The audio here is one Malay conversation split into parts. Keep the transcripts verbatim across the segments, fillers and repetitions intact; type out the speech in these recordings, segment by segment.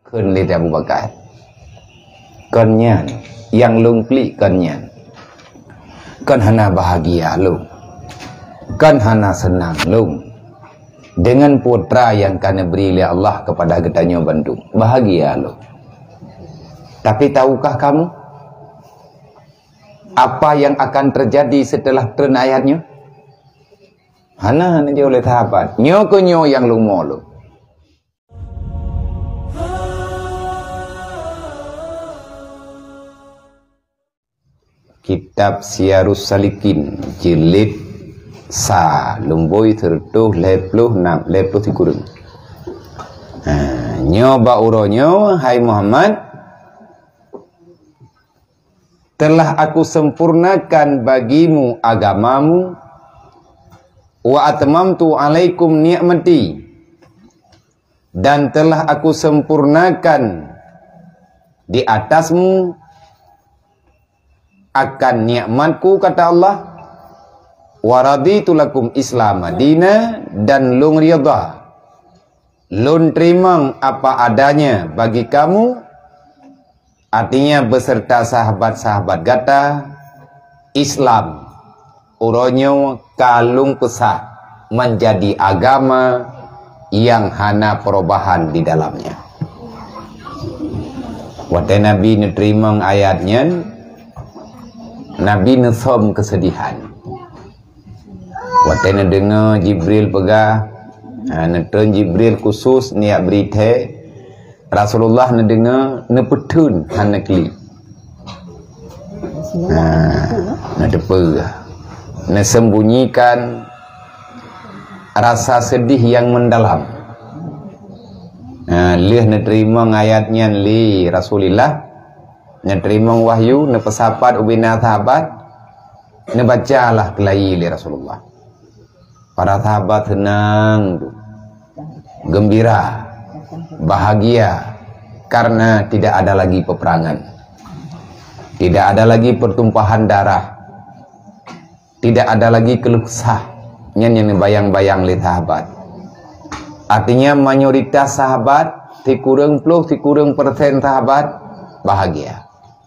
Kun li Abu Bakar. Konnya yang lung pli konnya. Kon hana bahagia lung. Kon hana senang lung. Dengan putra yang kana beri oleh Allah kepada getanyo Bandung. Bahagia lung. Tapi tahukah kamu apa yang akan terjadi setelah turun ayatnya? Hana hana je oleh sahabat. Nyo ko nyo yang lung mo lung. Kitab Syiarus Salikin jilid sa lumboi tertuh lepluh enam lepluh tikurung. Ha, nyo ba uronyo hai Muhammad, telah aku sempurnakan bagimu agamamu, wa atmamtu alaikum ni'mati, dan telah aku sempurnakan di atasmu akan nikmatku, kata Allah, wa raditu lakum Islam madina, dan lung riyadha, lun terima apa adanya bagi kamu, artinya beserta sahabat-sahabat gata Islam uronyo kalung pesah menjadi agama yang hana perubahan di dalamnya. Waktu Nabi nerima ayatnya, Nabi nesom kesedihan. Waktu na dengar Jibril pegah, netun Jibril khusus niat berita, Rasulullah na dengar nepetun hana kli. Na depegah, na sembunyikan rasa sedih yang mendalam. Lih na terima ayatnya li Rasulillah, na terima wahyu, na pesapat ubina sahabat, na bacalah kelai li Rasulullah. Para sahabat senang, gembira, bahagia, karena tidak ada lagi peperangan, tidak ada lagi pertumpahan darah, tidak ada lagi keluh kesah yang bayang-bayang li sahabat. Artinya mayoritas sahabat, tikurang puluh, tikurang persen sahabat bahagia.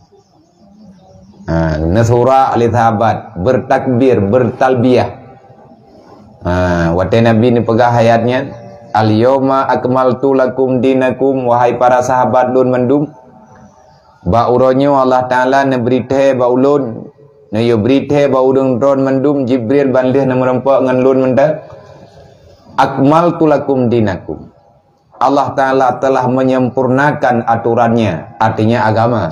Ha, nasura li sahabat bertakbir, bertalbiyah. Ha, waktu Nabi ni pegah ayatnya, al-yawma akmaltu lakum dinakum, wahai para sahabat lun mendum, ba uronyo Allah Ta'ala ne berite ba ulun, ne yo berite ba udung ron mendum Jibril bandih ne merempak ngan lun mendak, akmaltu lakum dinakum. Allah Ta'ala telah menyempurnakan aturannya, artinya agama.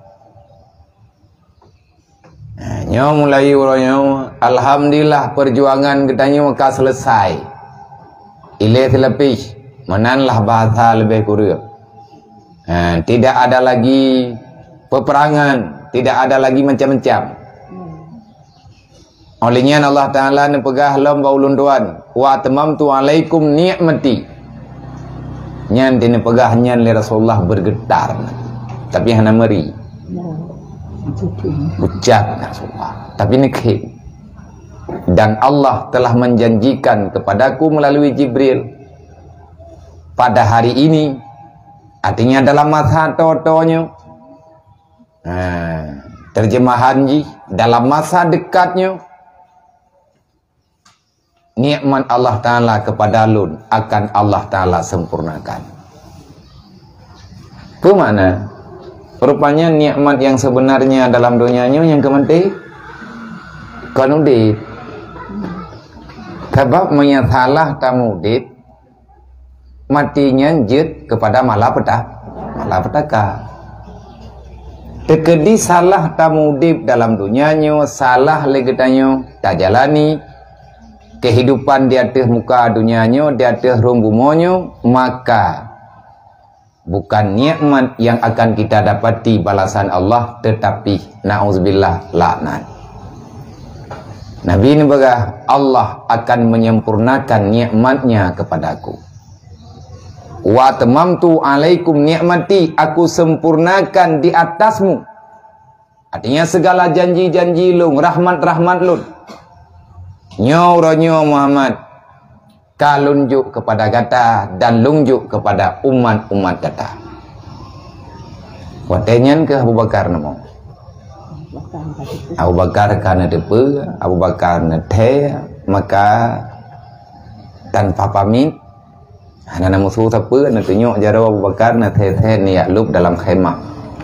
Nah, nyo mulai uronyo, alhamdulillah perjuangan ketanya maka selesai. Ile selepih, menanlah bahasa lebih kurang. Nah, tidak ada lagi peperangan, tidak ada lagi macam-macam. Olehnya Allah Ta'ala ne pegah lom baulun tuan, wa tamamtu alaikum ni'mati. Nyan dine pegah nyan li Rasulullah bergetar, tapi hana meri. Ucap Rasulullah, tapi nikah. Dan Allah telah menjanjikan kepadaku melalui Jibril pada hari ini, artinya dalam masa totonya, nah, terjemahan ji, dalam masa dekatnya, nikmat Allah Ta'ala kepada lun akan Allah Ta'ala sempurnakan. Itu mana? Rupanya nikmat yang sebenarnya dalam dunianya yang kementing kanudit. Sebab menyalah tamudit, matinya jid kepada malapetaka. Malapetaka. Tekedi salah tamudit dalam dunianya, salah legetanyo tak jalani kehidupan di atas muka dunianya, di atas rumbumonyo, maka bukan nikmat yang akan kita dapati balasan Allah, tetapi na'udzubillah laknat. Nabi ini berkata, Allah akan menyempurnakan nikmatnya kepadaku. Wa tamamtu alaikum nikmati, aku sempurnakan di atasmu. Artinya segala janji-janji lu, rahmat-rahmat lu. Nyo-ronyo Muhammad, kalunjuk kepada kata dan lunjuk kepada umat-umat kata. Watenyan ke Abu Bakar namo. Abu Bakar kana depe, Abu Bakar nete, maka tanpa pamit hana musuh siapa nak tunjuk jaro Abu Bakar na the-the ni aklub dalam khemah.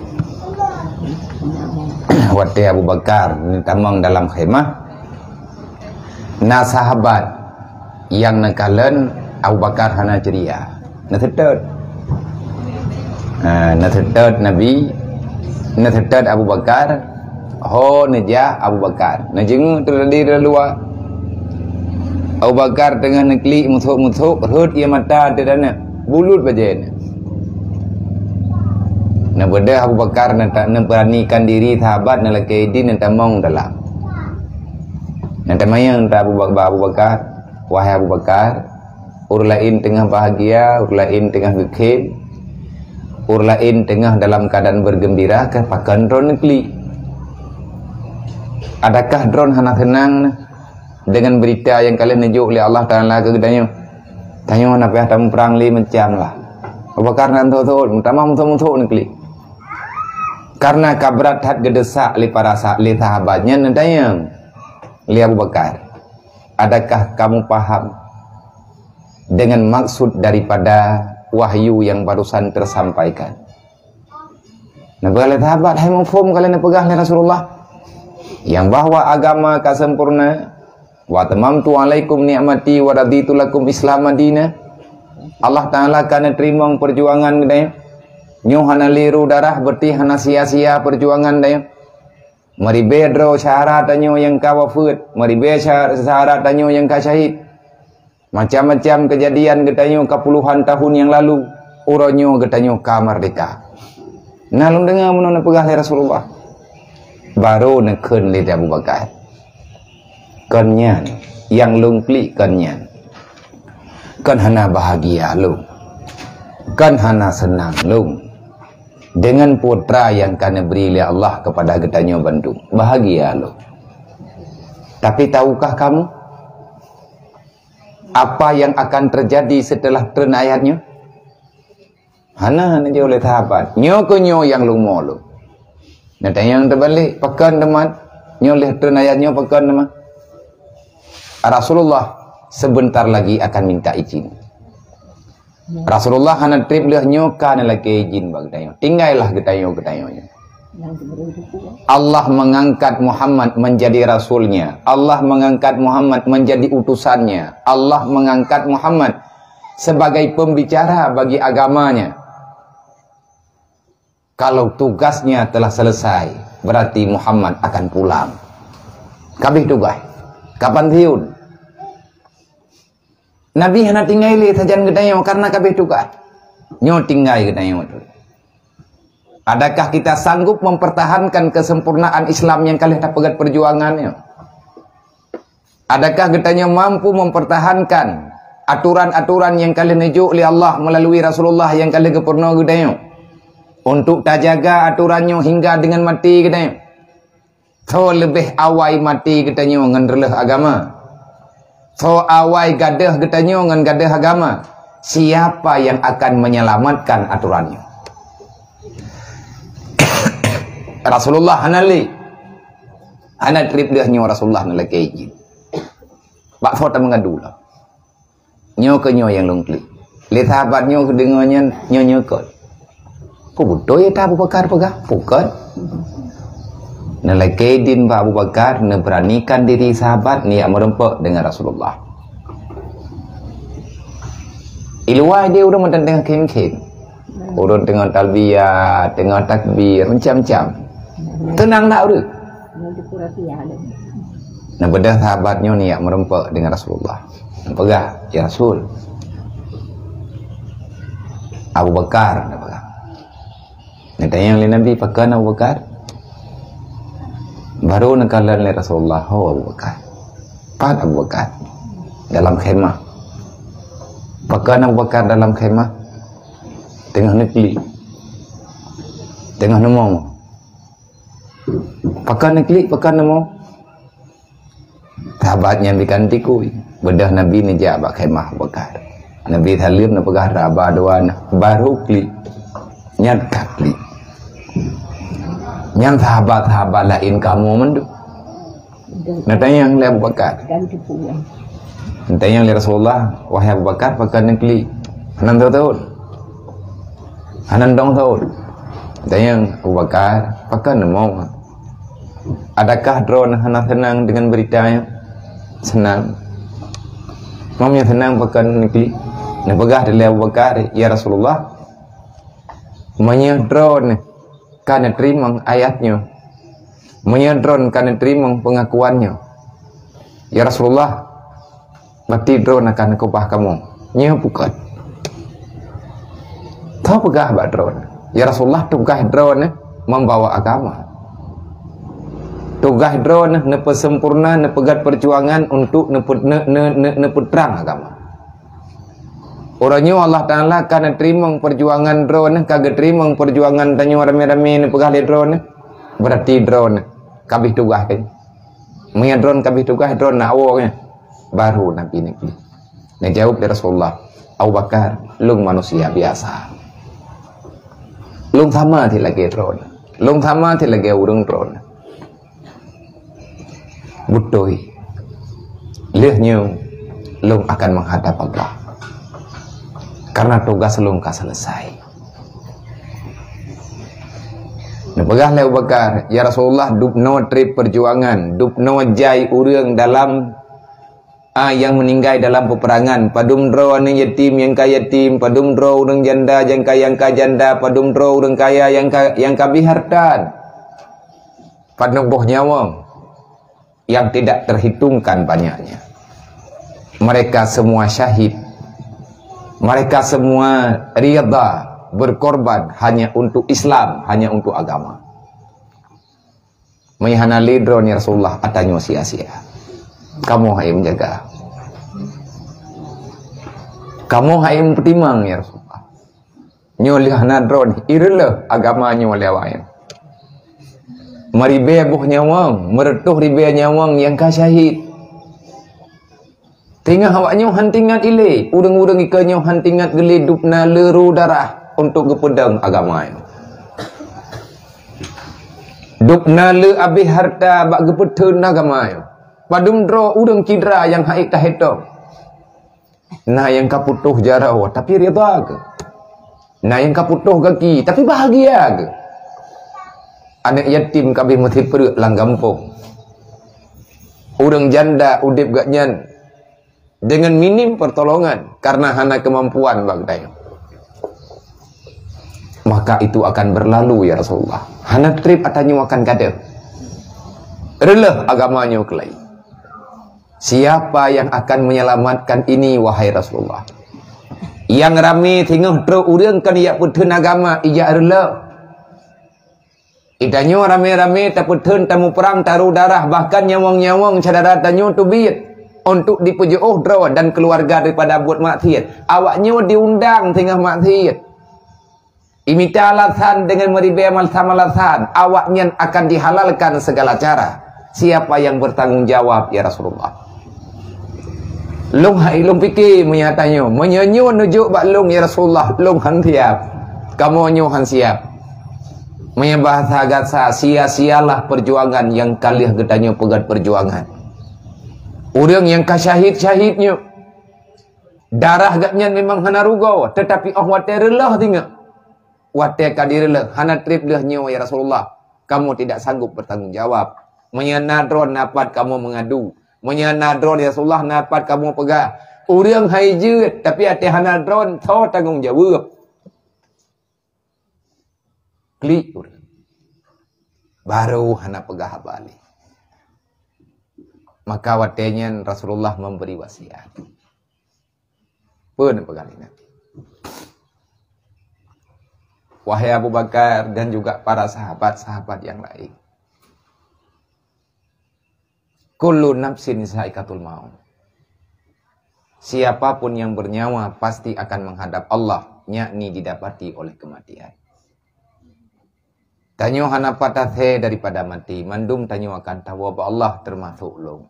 Wate Abu Bakar ni tamang dalam khemah. Na sahabat yang nakalan Abu Bakar hana ceria. Na tetet. Ha na tetet Nabi, na tetet Abu Bakar. Ho neja Abu Bakar. Na jeng terdi luar. Abu Bakar tengah neklik muthuk-muthuk, hut ia mata di dana, bulut bajen. Nak beda Abu Bakar nak tak beranikan diri sahabat nak laki din nak tamong dalam. Nak tamayang Abu Bakar, Abu Bakar, wahai Abu Bakar, ur lain tengah bahagia, ur lain tengah gekil, ur lain tengah dalam keadaan bergembira ke pakan drone neklik. Adakah drone hana tenang dengan berita yang kalian nejuk oleh Allah Ta'ala ke gedanya? Tanya nak payah tamu perang li macam lah. Abu Bakar nak tahu-tahu, minta musuh-musuh neklik. Karena kabrat hat gedesak li para li sahabatnya nentayang li Abu Bakar. Adakah kamu paham dengan maksud daripada wahyu yang barusan tersampaikan? Nah, bagi sahabat, hai mafhum kalian pegang li Rasulullah yang bahwa agama kasempurna. Wa tamamtu alaikum ni'mati wa raditu lakum Islam madina. Allah Ta'ala kana terima perjuangan gedanya. Nyo hana liru darah berarti hana sia-sia perjuangan daya. Mari bedro syarat tanyo yang ka wafat, mari be syarat tanyo yang ka syahid. Macam-macam kejadian getanyo ka puluhan tahun yang lalu, uronyo getanyo ka merdeka. Nalung dengar mun pegah Rasulullah. Baru nekeun li Abu Bakar. Kanyan yang lung klik kanyan kan hana bahagia lung, kan hana senang lung dengan putra yang kana beri oleh Allah kepada getanyo Bandung, bahagia lung. Tapi tahukah kamu apa yang akan terjadi setelah turun ayatnya? Hana hana je oleh sahabat nyo ke nyo yang lung mo lung. Nah yang terbalik pekan teman nyo leh turun ayatnya pekan teman. Rasulullah sebentar lagi akan minta izin. Rasulullah hana trip leh nyoka na lagi izin bag tayo. Tinggallah getayo getayonya. Allah mengangkat Muhammad menjadi rasulnya. Allah mengangkat Muhammad menjadi utusannya. Allah mengangkat Muhammad sebagai pembicara bagi agamanya. Kalau tugasnya telah selesai, berarti Muhammad akan pulang. Kabeh tugas. Kapan tiun? Nabi hana tinggali sajan gedayo karena kabeh tugas. Nyo tinggai gedayo tu. Adakah kita sanggup mempertahankan kesempurnaan Islam yang kalian dah pegat perjuangannya? Adakah gedayo mampu mempertahankan aturan-aturan yang kalian nejuk oleh Allah melalui Rasulullah yang kalian kepurna gedayo? Untuk tak jaga aturannya hingga dengan mati gedayo? So lebih awai mati getanyo ngan releh agama. So awai gadah getanyo ngan gadah agama. Siapa yang akan menyelamatkan aturannya? Rasulullah hanali. Hana trip dah nyo Rasulullah na lagi izin. Bak foto mengadu lah. Nyo ke nyo yang longkli. Li sahabat nyo kedengannya nyo nyo kot. Kau betul ya tak Abu Bakar pegah? Bukan. Nalai din Pak Abu Bakar beranikan diri sahabat ni yang merempak dengan Rasulullah. Iluai dia udah mentan tengah kem-kem. Urun tengah talbiyah, tengah takbir, macam-macam. Tenang tak udah? Nah bedah sahabatnya ni yang merempak dengan Rasulullah. Pegah, ya Rasul. Abu Bakar, nak pegah. Nak tanya oleh Nabi, pakai Abu Bakar? Baru nakalan oleh Rasulullah, oh Abu Bakar. Pat Abu Bakar dalam khemah. Pakai Abu Bakar dalam khemah. Tengah nekli. Tengah nemo. Pakai nekli, pakai nemo. Sahabatnya bikin tikui. Bedah Nabi ni jawab khemah Abu Bakar. Nabi Thalim na pegah raba doan baru kli. Nyat kli. Yang sahabat-sahabat lain kamu mendu. Nanti yang lihat Abu Bakar. Nanti yang lihat Rasulullah, wahai Abu Bakar, pakai negeri. Hanan tahu, hanan dong tahu. Nanti yang Abu Bakar, pakai nemo. Adakah drone hanan senang dengan beritanya? Senang. Mamnya senang pakai negeri. Napagah dari Abu Bakar, ya Rasulullah, menyedron karena terima ayatnya, menyedron karena terima pengakuannya. Ya Rasulullah, berarti drone akan kubah kamu. Nya bukan. Tahu pegah bak drone. Ya Rasulullah, tugas drone membawa agama. Tugas drone nepe sempurna, nepegat perjuangan untuk neput ne ne ne neput perang agama. Orangnya Allah Ta'ala karena terima perjuangan drone, kagak terima perjuangan tanya rame-rame ni pegah drone, berarti drone kabih tugas kan. Mengia drone kabih tugas drone nak awaknya. Baru Nabi ni. Nah jawab dari Rasulullah, Abu Bakar, lung manusia biasa. Lung sama ti lagi drone. Lung sama ti lagi urang drone. Butoi. Lehnya lung akan menghadap Allah. Karena tugas belum selesai. Nah, pegah Abu Bakar, ya Rasulullah, dupno trip perjuangan, dupno jai urang dalam ah, yang meninggal dalam peperangan. Padum dro ane yatim yang kaya yatim, padum dro urang janda yang kaya yang kaya janda, padum dro urang kaya yang ka, yang kabih hartan. Padum boh nyawang yang tidak terhitungkan banyaknya. Mereka semua syahid. Mereka semua rida berkorban hanya untuk Islam, hanya untuk agama. Mayhana lidron ya Rasulullah atanyo sia-sia. Kamu hai menjaga. Kamu hai mempertimang ya Rasulullah. Nyolih nadron irle agama nyoleh wae. Maribe buh nyawang, meretuh ribe nyawang yang ka syahid. Tinggal awaknya hantingat ile, urang-urang ikannya hantingat geli dupna leru darah untuk kepedang agama itu. Dupna le abih harta bak kepedang agama itu. Padum dro urang kidra yang haik tahetong. Nah yang kaputuh jarau tapi rida ke. Nah yang kaputuh kaki tapi bahagia ke. Anak yatim kabih mati perut lang gampung. Urang janda udip gak nyan. Dengan minim pertolongan karena hana kemampuan bagdai. Maka itu akan berlalu ya Rasulullah. Hana trip atanyu akan kada. Releh agamanya kelai. Siapa yang akan menyelamatkan ini wahai Rasulullah? Yang rame tengah tro urang kan ia putun agama ija releh. Idanyo rame-rame taputun tamu perang taruh darah bahkan nyawang-nyawang cadara tanyo tubit. Untuk dipujuh draw dan keluarga daripada buat maksiat. Awaknya diundang tengah maksiat. Imita alasan dengan meribe amal sama alasan. Awaknya akan dihalalkan segala cara. Siapa yang bertanggung jawab ya Rasulullah? Lung hai lung fikir menyatanya. Menyanyi nujuk bak lung ya Rasulullah. Lung han siap. Kamu nyu han siap. Menyembah sagasa sia-sialah perjuangan yang kalian gedanya pegat perjuangan. Orang yang kasyahid-syahidnya darah gatnya memang hana rugau, tetapi oh wate relah tinggal. Wate kadirlah hana trip lehnya ya Rasulullah. Kamu tidak sanggup bertanggung jawab. Menyanadron napat kamu mengadu. Menyanadron ya Rasulullah napat kamu pegah. Orang haijut tapi ate hana dron tho tanggung jawab. Klik baru hana pegah balik. Maka watenya Rasulullah memberi wasiat. Pun pegali nanti. Wahai Abu Bakar dan juga para sahabat-sahabat yang lain. Kullu nafsin saikatul maut. Siapapun yang bernyawa pasti akan menghadap Allah, yakni didapati oleh kematian. Tanyo hana patah daripada mati, mandum tanyo akan tahu bahwa Allah termasuk ulung.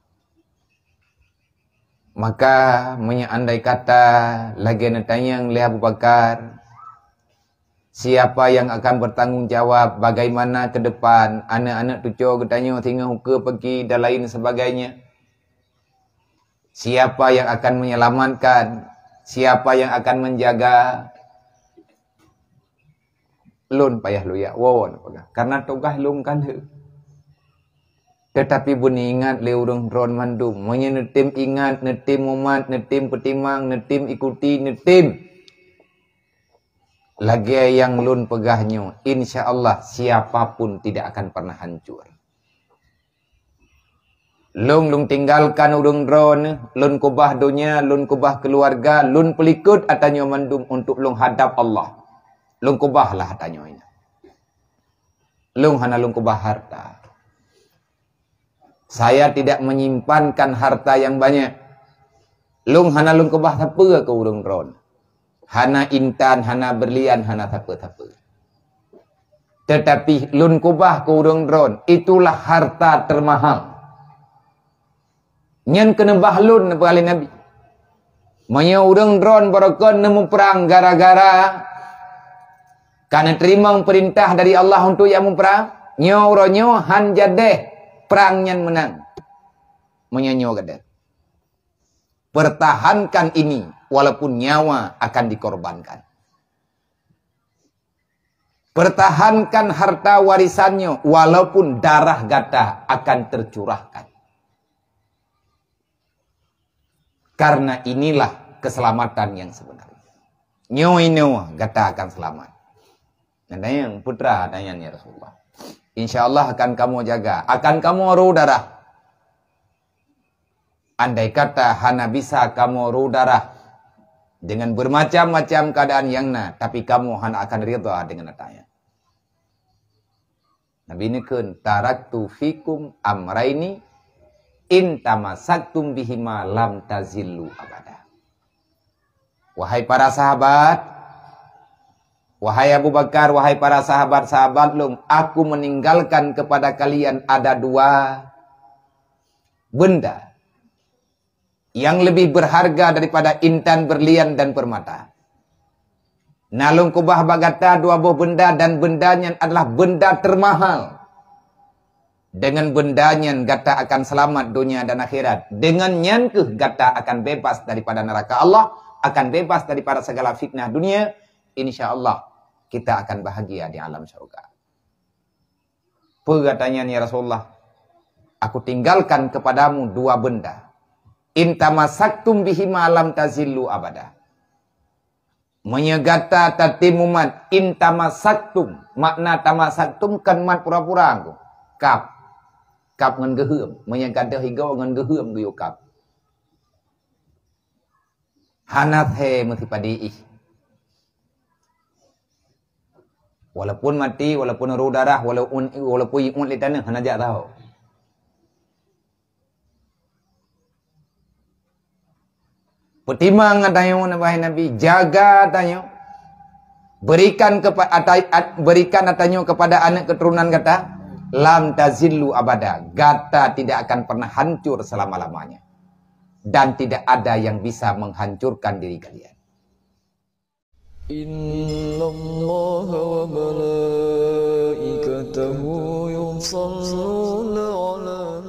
Maka menyandai kata lagi natanyang le Abu Bakar Siapa yang akan bertanggung jawab bagaimana ke depan anak-anak tucu ketanya tinggal huka pergi dan lain sebagainya. Siapa yang akan menyelamatkan, siapa yang akan menjaga. Lun payah lu ya, wawon karena tugas lun kan. Tetapi bunyi ingat le urang drone mandum, monya netim ingat, netim umat, netim petimang, netim ikuti, netim. Lagi yang lun pegahnya, insya Allah siapapun tidak akan pernah hancur. Lun lun tinggalkan urang drone, lun kubah dunia, lun kubah keluarga, lun pelikut atanya mandum untuk lun hadap Allah. Lun kubahlah atanya ini. Lun hana lun kubah harta. Saya tidak menyimpankan harta yang banyak. Lun hana lun kubah apa ke urang drone. Hana intan, hana berlian, hana apa-apa. Tetapi lun kubah ke urang drone, itulah harta termahal. Nyan kena bahlun kali Nabi. Manya urang drone barakon nemu perang gara-gara karena terima perintah dari Allah untuk yang perang. Nyo ronyo han jadeh perang nyan menang. Manya nyo gadeh. Pertahankan ini walaupun nyawa akan dikorbankan. Pertahankan harta warisannya walaupun darah gata akan tercurahkan. Karena inilah keselamatan yang sebenarnya. Nyawa gata akan selamat. Ada yang putra tanya ya Rasulullah. Insya Allah akan kamu jaga, akan kamu ru darah. Andai kata hana bisa kamu ru darah dengan bermacam-macam keadaan yang na, tapi kamu hana akan ridha dengan atanya. Nabi ini kan taraktu fikum amraini in tamasaktum bihima lam tazillu abada. Wahai para sahabat, wahai Abu Bakar, wahai para sahabat-sahabat lung, aku meninggalkan kepada kalian ada dua benda yang lebih berharga daripada intan, berlian, dan permata. Nalung kubah bagata dua buah benda dan bendanya adalah benda termahal. Dengan bendanya gata akan selamat dunia dan akhirat. Dengan nyankeh gata akan bebas daripada neraka Allah, akan bebas daripada segala fitnah dunia. Insya Allah kita akan bahagia di alam surga. Pergatanya ya Rasulullah, aku tinggalkan kepadamu dua benda. Intamasaktum bihima lam tazillu abada. Menyegata tatimuman intamasaktum. Makna tamasaktum kan mat pura-pura aku. Kap. Kap ngan geheum. Menyegata higau ngan geheum guyo kap. Hanat he mesti padi ih. Walaupun mati, walaupun ru darah, walaupun walaupun iun li tanah hana jak tahu. Pertimang atanya Nabi Nabi, jaga atanya. Berikan kepada berikan atanya kepada anak keturunan kata, lam tazillu abada. Gata tidak akan pernah hancur selama-lamanya. Dan tidak ada yang bisa menghancurkan diri kalian. Inna Allah wa malaikatahu yusalluna ala